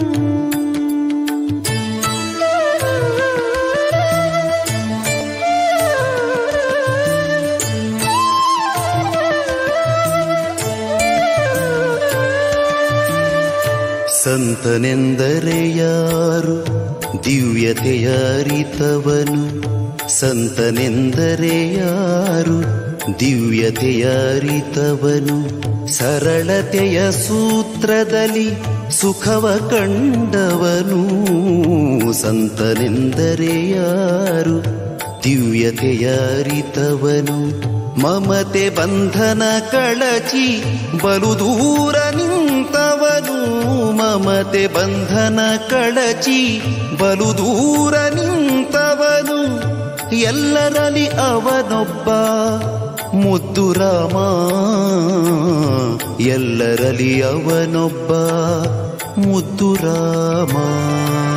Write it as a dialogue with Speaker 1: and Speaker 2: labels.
Speaker 1: ಸಂತನೆಂದರೆ ಯಾರು ದಿವ್ಯತೆಯ ಅರಿತವನು, ಸಂತನೆಂದರೆ ಯಾರು ದಿವ್ಯತೆಯ ಅರಿತವನು, ಸರಳತೆಯ ಸೂತ್ರದಲ್ಲಿ ಸುಖವ ಕಂಡವನು. ಸಂತನೆಂದರೆ ಯಾರು ದಿವ್ಯತೆಯ ಅರಿತವನು, ಮಮತೆ ಬಂಧನ ಕಳಚಿ ಬಲು ದೂರ ನಿಂತವನು. ಮಮತೆ ಬಂಧನ ಕಳಚಿ ಬಲು ದೂರ ನಿಂತವನು, ಎಲ್ಲರಲ್ಲಿ ಅವನೊಬ್ಬ ಮುದ್ದು ರಾಮ. ಎಲ್ಲರಲ್ಲಿ ಅವನೊಬ್ಬ ಮುದ್ದು ರಾಮ.